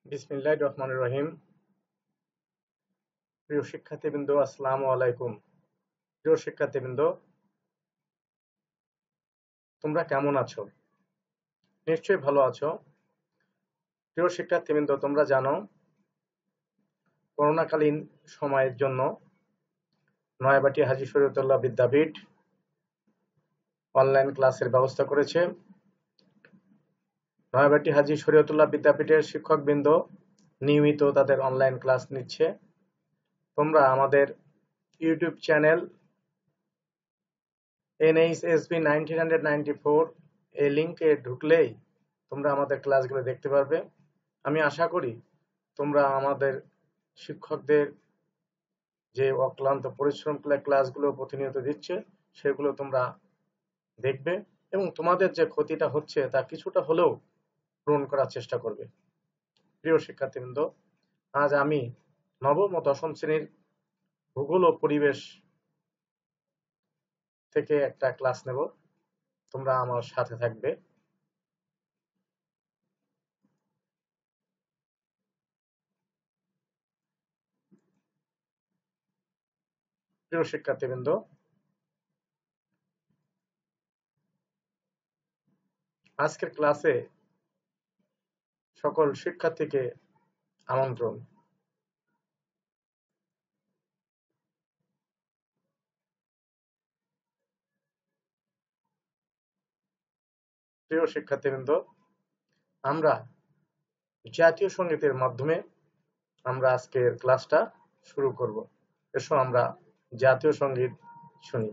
বিসমিল্লাহির রহমানির রহিম। প্রিয় শিক্ষার্থীবৃন্দ, আসসালামু আলাইকুম। প্রিয় শিক্ষার্থীবৃন্দ, তোমরা কেমন আছো? নিশ্চয়ই ভালো আছো। প্রিয় শিক্ষার্থীবৃন্দ, তোমরা জানো করোনাকালীন সময়ের জন্য নয়াবাটি হাজী শরীয়তুল্লাহ বিদ্যাপীঠ অনলাইন ক্লাসের ব্যবস্থা করেছে। নয়াবাটি হাজী শরীয়তুল্লাহ বিদ্যাপীঠের শিক্ষকবৃন্দ নিয়মিত তাদের অনলাইন ক্লাস নিচ্ছে। তোমরা আমাদের ইউটিউব চ্যানেল NHSB 1994 এই লিংকে ঢুকলেই তোমরা আমাদের ক্লাসগুলো দেখতে পারবে। আমি আশা করি তোমরা আমাদের শিক্ষকদের যে অক্লান্ত পরিশ্রম ক্লাসগুলো প্রতিনিয়ত দিচ্ছে সেগুলো তোমরা দেখবে এবং তোমাদের যে ক্ষতিটা হচ্ছে তা কিছুটা হলেও পূরণ করার চেষ্টা করবে। প্রিয় শিক্ষার্থীবৃন্দ, আজ আমি নবম ও দশম শ্রেণীর ভূগোল ও পরিবেশ থেকে একটা ক্লাস নেব। তোমরা আমার সাথে থাকবে। প্রিয় শিক্ষার্থীবৃন্দ, আজকের ক্লাসে সকল শিক্ষার্থীকে আমন্ত্রণ। প্রিয় শিক্ষার্থীবৃন্দ, আমরা জাতীয় সঙ্গীতের মাধ্যমে আমরা আজকের ক্লাসটা শুরু করব। এসো আমরা জাতীয় সঙ্গীত শুনি।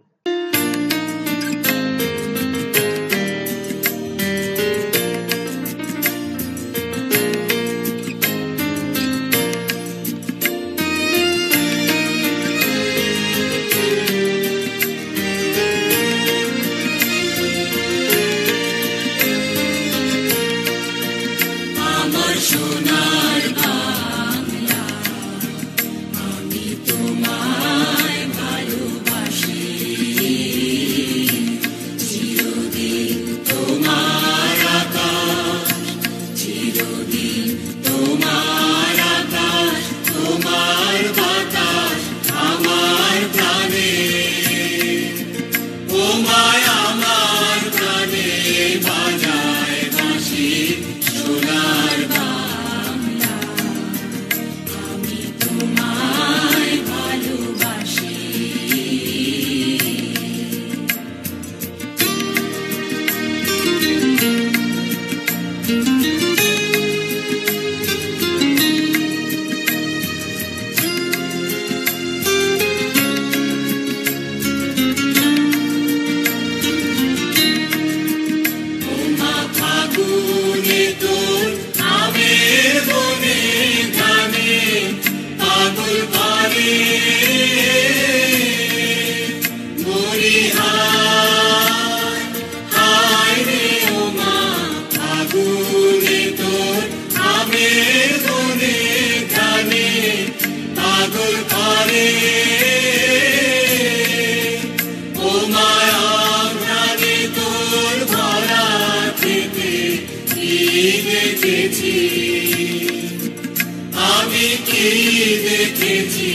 আমি কি দেখেছি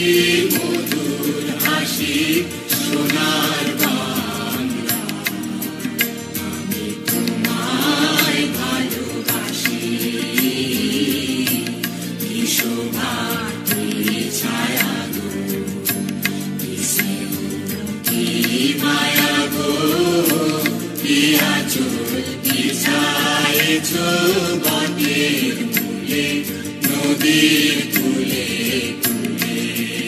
মধুর হাসি সোনার বাংলা, আমি তোমায় ভালোবাসি। কি শোভা কি ছায়া গো, কি স্নেহ কি মায়া গো, কি আঁচল বিছায়েছ বটের মূলে নদীর কূলে কূলে।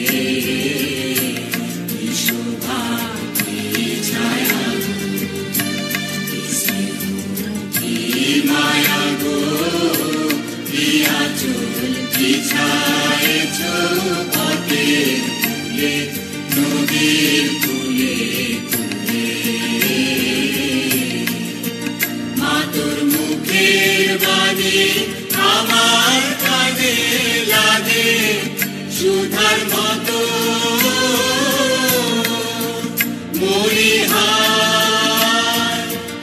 কি শোভা কি ছায়া গো, কি স্নেহ কি মায়া গো, কি আঁচল বিছায়েছ বটের মূলে নদীর কূলে কূলে। মা তোর মুখের বাণী আমার কানে লাগে সুধার মতো, মরি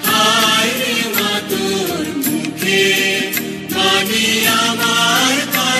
হায় রে মা তোর মুখে বাণী আমার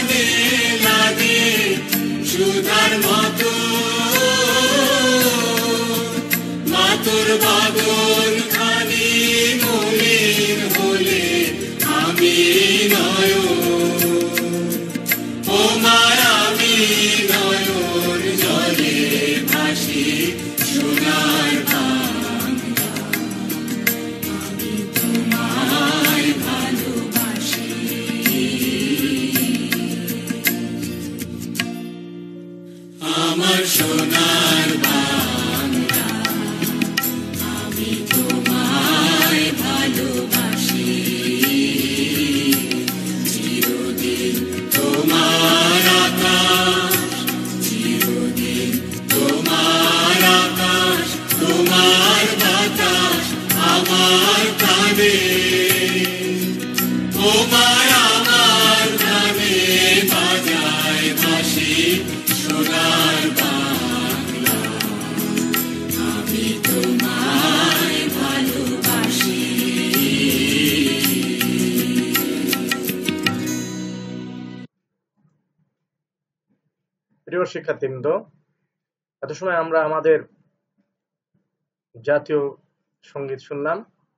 প্রিয় শিক্ষার্থীবৃন্দ, এত সময় আমরা আমাদের জাতীয় সঙ্গীত শুনলাম।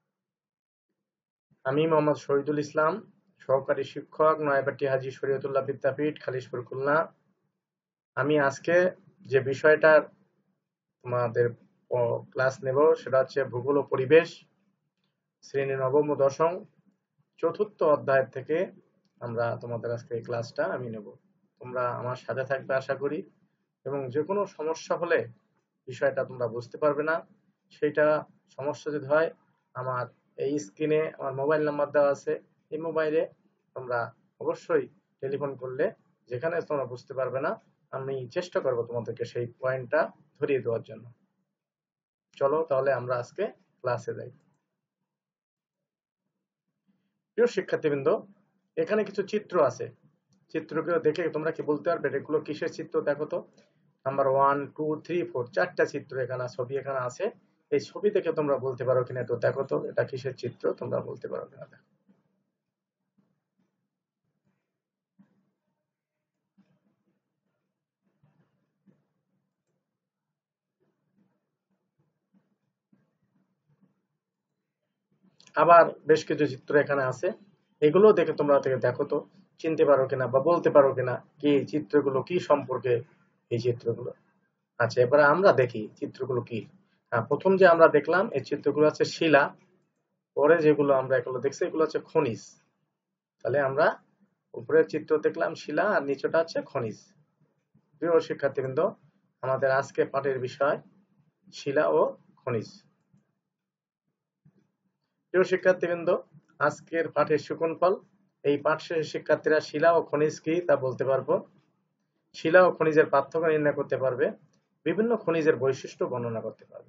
আমি মোহাম্মদ শহীদুল ইসলাম, সহকারী শিক্ষক, নয়াবাটি হাজী শরীয়তুল্লাহ বিদ্যাপীঠ, খালিশপুর, খুলনা। আমি আজকে যে বিষয়টার তোমাদের ক্লাস নেব সেটা হচ্ছে ভূগোল ও পরিবেশ, শ্রেণী নবম ও দশম, চতুর্থ অধ্যায় থেকে আমরা তোমাদের আজকে এই ক্লাসটা আমি নেব। তোমরা আমার সাথে থাকবে আশা করি, এবং যে কোনো সমস্যা হলে বিষয়টা তোমরা বুঝতে পারবে না, সেইটা সমস্যা যদি হয় আমার এই স্ক্রিনে আমার মোবাইল নাম্বার দেওয়া আছে, এই মোবাইলে তোমরা অবশ্যই টেলিফোন করলে যেখানে তোমরা বুঝতে পারবে না আমি চেষ্টা করব তোমাদেরকে সেই পয়েন্টটা ধরিয়ে দেওয়ার জন্য। চলো তাহলে আমরা আজকে ক্লাসে যাই। প্রিয় শিক্ষার্থীবৃন্দ, এখানে কিছু চিত্র আছে, চিত্রগুলো দেখে তোমরা কি বলতে পারবে এগুলো কিসের চিত্র? দেখো তো, নাম্বার 1, 2, 3, 4 চারটা চিত্র এখানে ছবি এখানে আছে। এই ছবি দেখে তোমরা বলতে পারো কিনা তো দেখো তো এটা কিসের চিত্র, তোমরা বলতে পারো কিনা দেখো। আবার বেশ কিছু চিত্র এখানে আছে, এগুলো দেখে তোমরা দেখো তো চিনতে পারো কিনা বা বলতে পারো কিনা কি এই চিত্রগুলো কি সম্পর্কে এই চিত্রগুলো। আচ্ছা, এবারে আমরা দেখি চিত্রগুলো কি। প্রথম যে আমরা দেখলাম এই চিত্রগুলো আছে শিলা, পরে যেগুলো আমরা এগুলো দেখছি এগুলো হচ্ছে খনিজ। তাহলে আমরা উপরের চিত্র দেখলাম শিলা আর নিচেটা হচ্ছে খনিজ। প্রিয় শিক্ষার্থীবৃন্দ, আমাদের আজকে পাঠের বিষয় শিলা ও খনিজ। প্রিয় শিক্ষার্থীবৃন্দ, আজকের পাঠের সুফল, এই পাঠ শেষে শিক্ষার্থীরা শিলা ও খনিজ কি তা বলতে পারবো, শিলা ও খনিজের পার্থক্য নির্ণয় করতে পারবে, বিভিন্ন খনিজের বৈশিষ্ট্য বর্ণনা করতে পারবে।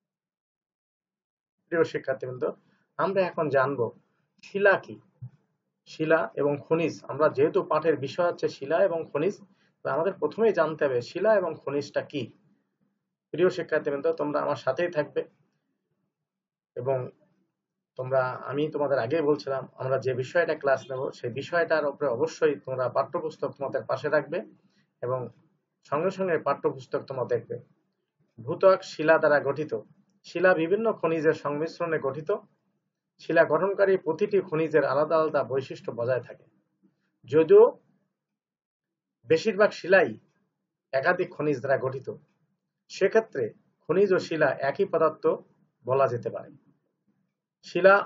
প্রিয় শিক্ষার্থীবৃন্দ, আমরা এখন জানবো শিলা কি, শিলা এবং খনিজ। আমরা যেহেতু পাঠের বিষয় হচ্ছে শিলা এবং খনিজ, আমাদের প্রথমেই জানতে হবে শিলা এবং খনিজটা কি। প্রিয় শিক্ষার্থীবৃন্দ, তোমরা আমার সাথেই থাকবে, এবং তোমরা আমি তোমাদের আগে বলছিলাম আমরা যে বিষয়টা ক্লাস নেব সেই বিষয়টার উপরে অবশ্যই তোমরা পাঠ্যপুস্তক তোমাদের পাশে রাখবে, এবং সঙ্গে সঙ্গে পাঠ্যপুস্তক তোমরা দেখবে। ভূত্বক শিলা দ্বারা গঠিত, শিলা বিভিন্ন খনিজের সংমিশ্রণে গঠিত, শিলা গঠনকারী প্রতিটি খনিজের আলাদা আলাদা বৈশিষ্ট্য বজায় থাকে। যদিও বেশিরভাগ শিলাই একাধিক খনিজ দ্বারা গঠিত, সেক্ষেত্রে খনিজ ও শিলা একই পদার্থ বলা যেতে পারে। শিলা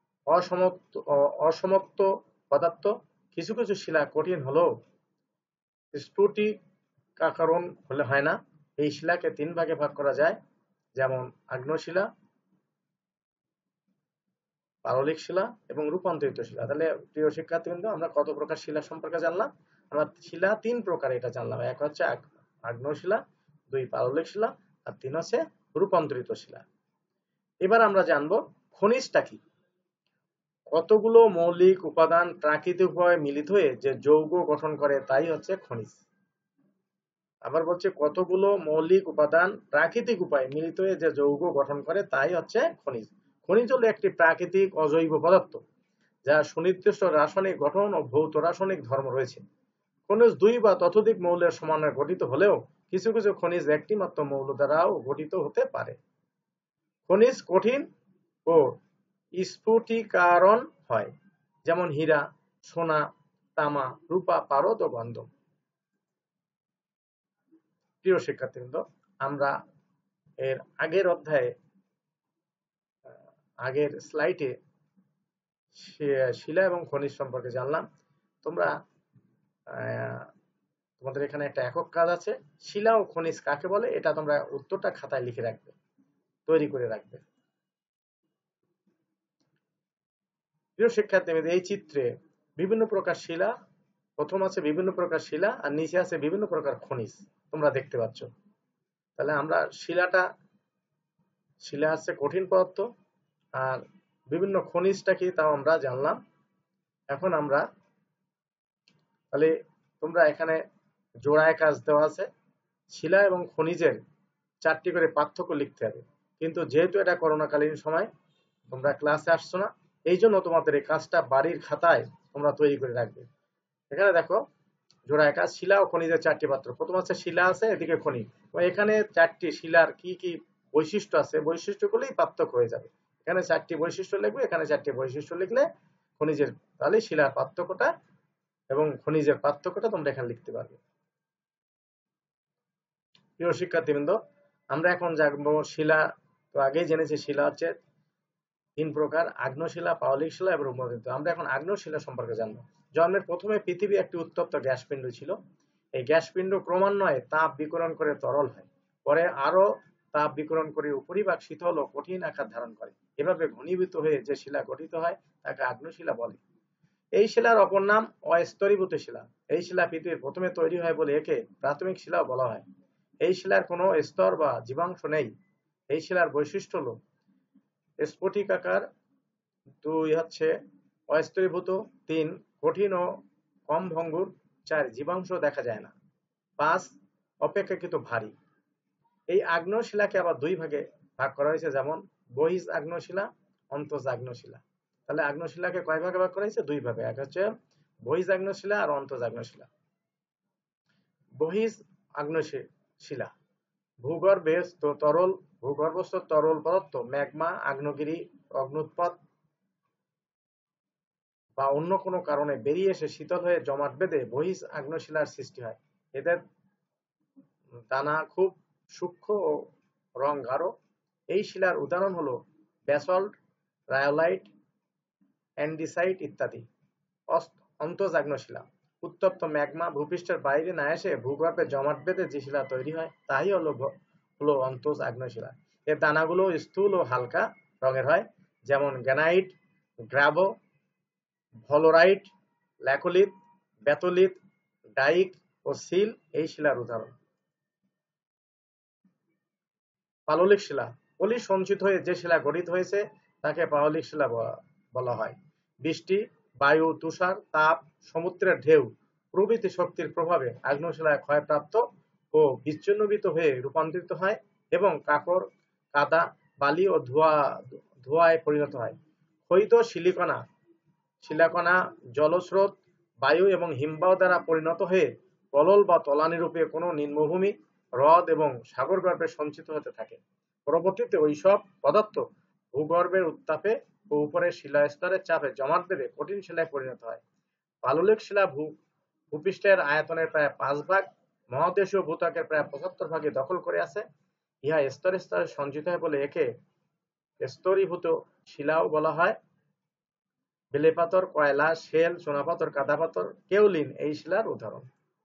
অসমক্ত পদার্থ, কিছু কিছু শিলা কঠিন হলেও স্ফটিকাকরণ হলে হয় না। এই শিলাকে 3 ভাগে ভাগ করা যায়, যেমন আগ্নেয়শিলা, পাললিক শিলা এবং রূপান্তরিত শিলা। তাহলে প্রিয় শিক্ষার্থীবৃন্দ, আমরা কত প্রকার শিলা সম্পর্কে জানলাম? আমরা শিলা 3 প্রকার এটা জানলাম। এক হচ্ছে আগ্নেয়শিলা, 2 পাললিক শিলা, আর 3 হচ্ছে রূপান্তরিত শিলা। এবার আমরা জানবো খনিজটা কি। কতগুলো মৌলিক উপাদান প্রাকৃতিক উপায়ে মিলিত হয়ে যে যৌগ গঠন করে তাই হচ্ছে খনিজ। আবার বলছে কতগুলো মৌলিক উপাদান প্রাকৃতিক উপায়ে মিলিত হয়ে যে যৌগ গঠন করে তাই হচ্ছে খনিজ। খনিজ হলো একটি প্রাকৃতিক অজৈব পদার্থ যার সুনির্দিষ্ট রাসায়নিক গঠন ও ভৌত রাসায়নিক ধর্ম রয়েছে। খনিজ 2 বা ততোধিক মৌলের সমন্বয়ে গঠিত হলেও কিছু কিছু খনিজ একটি মাত্র মৌল দ্বারাও গঠিত হতে পারে। খনিজ কঠিন ও স্ফটিকারণ হয়, যেমন হীরা, সোনা, তামা, রূপা, পারদ ও গন্ধম। প্রিয় শিক্ষার্থীবৃন্দ, আমরা এর আগের অধ্যায়ে আগের স্লাইডে শিলা এবং খনিজ সম্পর্কে জানলাম। তোমাদের এখানে একটা একক কাজ আছে, শিলা ও খনিজ কাকে বলে এটা তোমরা উত্তরটা খাতায় লিখে রাখবে, তৈরি করে রাখবে। প্রিয় শিক্ষার্থীবৃন্দ, এই চিত্রে বিভিন্ন প্রকার শিলা, প্রথম আছে বিভিন্ন প্রকার শিলা আর নিচে আছে বিভিন্ন প্রকার খনিজ, তোমরা দেখতে পাচ্ছ। তাহলে আমরা শিলা আছে কঠিন পদার্থ, আর বিভিন্ন খনিজটা কি তাও আমরা জানলাম। এখন আমরা তাহলে তোমরা এখানে জোড়ায় কাজ দেওয়া আছে, শিলা এবং খনিজের 4টি করে পার্থক্য লিখতে হবে। কিন্তু যেহেতু এটা করোনাকালীন সময় তোমরা ক্লাসে আসছো না, এই জন্য তোমাদের এই কাজটা বাড়ির খাতায় তোমরা তৈরি করে রাখবে। এখানে দেখো জোড়া একা শিলা ও খনিজের 4টি পাত্র। প্রথম আছে শিলা আছে, এদিকে খনিজ। এখানে 4টি শিলার কি কি বৈশিষ্ট্য আছে, বৈশিষ্ট্যগুলোই পার্থক্য হয়ে যাবে। এখানে 4টি বৈশিষ্ট্য লিখবে, এখানে 4টি বৈশিষ্ট্য লিখলে খনিজের, তাহলে শিলার পার্থক্যটা এবং খনিজের পার্থক্যটা তোমরা এখানে লিখতে পারবে। প্রিয় শিক্ষার্থীবৃন্দ, আমরা এখন জানবো শিলা। তো আগেই জেনেছি শিলা হচ্ছে 3 প্রকার: আগ্নেয়শিলা, পাললিক শিলা এবং রূপান্তরিত। আমরা এখন আগ্নেয়শিলা সম্পর্কে জানবো। জন্মের প্রথমে পৃথিবী একটি উত্তপ্ত গ্যাস পিণ্ড ছিল। এই গ্যাস পিণ্ড ক্রমান্বয়ে তাপ বিকিরণ করে তরল হয়, পরে আরো তাপ বিকিরণ করে উপরিভাগ শীতল ও কঠিন আকার ধারণ করে। এভাবে ঘনীভূত হয়ে যে শিলা গঠিত হয় তাকে আগ্নেয়শিলা বলে। এই শিলার অপর নাম অস্তরীভূত শিলা। এই শিলা পৃথিবীর প্রথমে তৈরি হয় বলে একে প্রাথমিক শিলা বলা হয়। এই শিলার কোনো স্তর বা জীবাংশ নেই। এই শিলার বৈশিষ্ট্য হলো স্ফটিকাকার, 2 হচ্ছে অস্তরীভূত, 3 কঠিন ও কম ভঙ্গুর, 4 জীবাংশ দেখা যায় না, 5 অপেক্ষাকৃত ভারী। এই আগ্নেয়শিলাকে আবার 2 ভাগে ভাগ করা হয়েছে, যেমন বহিঃ আগ্নেয়শিলা, অন্তঃ আগ্নেয়শিলা। তাহলে আগ্নেয়শিলাকে কয় ভাগে ভাগ করা হয়েছে? 2 ভাগে। এক হচ্ছে বহিঃ আগ্নেয়শিলা আর অন্তঃ আগ্নেয়শিলা। বহিঃ আগ্নেয়শিলা ভূগর্ভস্থ তরল পদার্থ, ম্যাগমা, আগ্নেয়গিরি, অগ্ন্যুৎপাত বা অন্য কোনো কারণে বেরিয়ে এসে শীতল হয়ে জমাট বেঁধে বহিঃ আগ্নেয়শিলার সৃষ্টি হয়। এদের দানা খুব সূক্ষ্ম ও রং গাঢ়। এই শিলার উদাহরণ হলো ব্যাসল্ট, রায়োলাইট, অ্যান্ডিসাইট ইত্যাদি। অন্তঃ আগ্নেয়শিলা উত্তপ্ত ম্যাগমা ভূপৃষ্ঠের বাইরে না এসে ভূগর্ভে জমাট বেঁধে যে শিলা তৈরি হয় তাই হলো অন্তঃ আগ্নেয়শিলা। এর দানাগুলো স্থূল ও হালকা রঙের হয়, যেমন granite, gabbro, dolerite, laccolith, batholith, dyke ও সিল এই শিলার উদাহরণ। পাললিক শিলা পলি সঞ্চিত হয়ে যে শিলা গঠিত হয়েছে তাকে পাললিক শিলা বলা হয়। বৃষ্টি, বায়ু, তুষার, তাপ, সমুদ্রের ঢেউ প্রভৃতি শক্তির প্রভাবে আগ্নেয়শিলায় ক্ষয়প্রাপ্ত ও বিচ্ছিন্নভূত হয়ে রূপান্তরিত হয় এবং কাকর, কাদা, বালি ও ধোঁয়ায় পরিণত হয়। ক্ষয়িত শিলাকণা জলস্রোত, বায়ু এবং হিমবাহ দ্বারা পরিণত হয়ে পলল বা তলানি রূপে কোনো নিম্নভূমি, হ্রদ এবং সাগরগর্ভে সঞ্চিত হতে থাকে। পরবর্তীতে ওইসব পদার্থ ভূগর্ভের উত্তাপে ও উপরের শিলাস্তরের চাপে জমাট বেঁধে কঠিন শিলায় পরিণত হয়। পাললিক শিলা ভূপৃষ্ঠের আয়তনের প্রায় 5 ভাগ, মহাদেশীয় ভূত্বকের প্রায় 75 ভাগে দখল করে আছে। ইহা স্তরে স্তরে সঞ্চিত হয় বলে একে স্তরীভূত শিলাও বলা হয়। বেলে পাথর, কয়লা, শেল, চুনাপাথর, কাদাপাথর, কেওলিন এই শিলার উদাহরণ।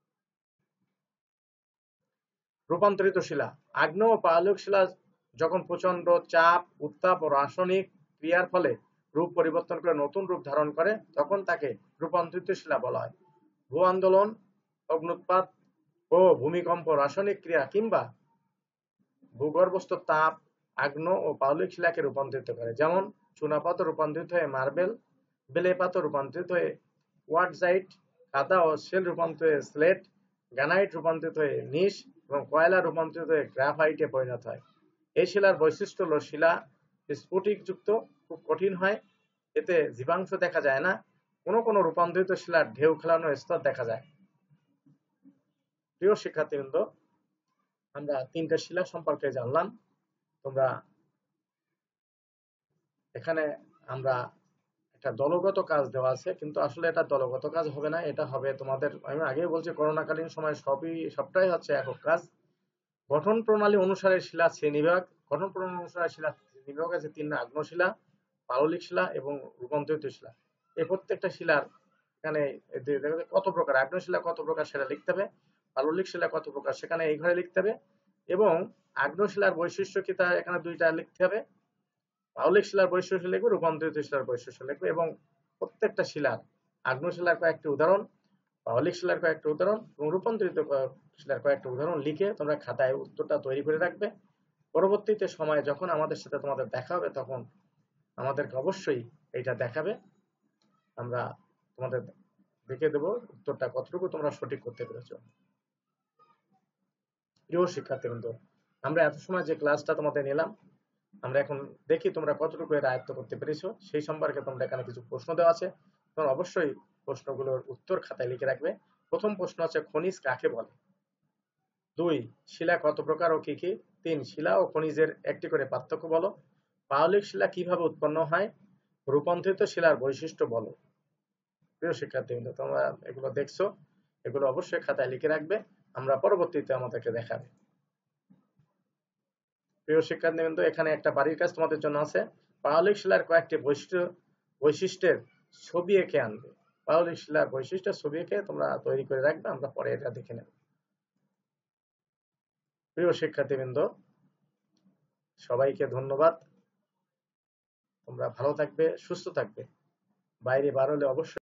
রূপান্তরিত শিলা আগ্নেয় ও পাললিক শিলা যখন প্রচন্ড চাপ, উত্তাপ ও রাসায়নিক ক্রিয়ার ফলে রূপ পরিবর্তন করে নতুন রূপ ধারণ করে তখন তাকে রূপান্তরিত শিলা বলা হয়। ভূ আন্দোলন, অগ্ন্যুৎপাত ও ভূমিকম্প, রাসায়নিক ক্রিয়া কিংবা ভূগর্ভস্থ তাপ আগ্নেয় ও পাললিক শিলাকে রূপান্তরিত করে, যেমন চুনাপাথর রূপান্তরিত হয়ে মার্বেল, বেলে পাথর রূপান্তরিত হয়ে কোয়ার্টজাইট, কাদা ও শেল রূপান্তরিত হয়ে স্লেট, গ্রানাইট রূপান্তরিত হয়ে নিশ এবং কয়লা রূপান্তরিত হয়ে গ্রাফাইটে পরিণত হয়। এই শিলার বৈশিষ্ট্য হলো শিলা স্ফটিকযুক্ত, খুব কঠিন হয়, এতে জীবাংশ দেখা যায় না। কোনো কোনো রূপান্তরিত শিলার ঢেউ খেলানো স্তর দেখা যায়। প্রিয় শিক্ষার্থীবৃন্দ, আমরা 3টা শিলা সম্পর্কে জানলাম। তোমরা এখানে আমরা একটা দলগত কাজ দেওয়া আছে, কিন্তু আসলে এটা দলগত কাজ হবে না, এটা হবে তোমাদের, আমি আগেই বলছি করোনাকালীন সময় সবটাই হচ্ছে একক কাজ। গঠন প্রণালী অনুসারে শিলা শ্রেণীবিভাগ। গঠন প্রণালী অনুসারে শিলা শ্রেণীবিভাগ আছে 3: আগ্নেয়শিলা, পাললিক শিলা এবং রূপান্তরিত শিলা। এই প্রত্যেকটা শিলার এখানে কত প্রকার, আগ্নেয়শিলা কত প্রকার সেটা লিখতে হবে, পাললিক শিলা কত প্রকার সেখানে এই ঘরে লিখতে হবে, এবং আগ্নেয়শিলার বৈশিষ্ট্য কি তা এখানে 2টা লিখতে হবে। পাললিক শিলার বৈশিষ্ট্য লিখবে, রূপান্তরিত শিলার বৈশিষ্ট্য লিখবে, এবং প্রত্যেকটা শিলার আগ্নেয়শিলার কয়েকটি উদাহরণ, পাললিক শিলার কয়েকটি উদাহরণ এবং রূপান্তরিত শিলার কয়েকটি উদাহরণ লিখে তোমরা খাতায় উত্তরটা তৈরি করে রাখবে। পরবর্তীতে সময়ে যখন আমাদের সাথে তোমাদের দেখা হবে তখন আমাদেরকে অবশ্যই এটা দেখাবে, আমরা তোমাদের দেখে দেবো উত্তরটা কতটুকু তোমরা সঠিক করতে পেরেছো। প্রিয় শিক্ষার্থীবৃন্দ, আমরা এত সময় যে ক্লাসটা তোমাদের নিলাম, আমরা এখন দেখি তোমরা কতটুকু এর আয়ত্ত করতে পেরেছো। সেই সম্পর্কে তোমরা এখানে কিছু প্রশ্ন দেওয়া আছে, তোমরা অবশ্যই প্রশ্নগুলোর উত্তর খাতায় লিখে রাখবে। প্রথম প্রশ্ন আছে খনিজ কাকে বলে? 2 শিলা কত প্রকার ও কি কি? 3 শিলা ও খনিজের একটি করে পার্থক্য বলো। পাললিক শিলা কিভাবে উৎপন্ন হয়? রূপান্তরিত শিলার বৈশিষ্ট্য বলো। প্রিয় শিক্ষার্থীবৃন্দ, তোমরা এগুলো দেখছো, এগুলো অবশ্যই খাতায় লিখে রাখবে, আমরা পরবর্তীতে আমাদেরকে দেখাবে। প্রিয় শিক্ষার্থীবৃন্দ, এখানে একটা বাড়ির কাজ তোমাদের জন্য আছে। পাললিক শিলার কয়েকটি বৈশিষ্ট্যের ছবি এঁকে আনবে। পাললিক শিলার বৈশিষ্ট্যের ছবি এঁকে তোমরা তৈরি করে রাখবে, আমরা পরে এটা দেখে নেব। প্রিয় শিক্ষার্থীবৃন্দ, সবাইকে ধন্যবাদ। তোমরা ভালো থাকবে, সুস্থ থাকবে। বাইরে বার হলে অবশ্যই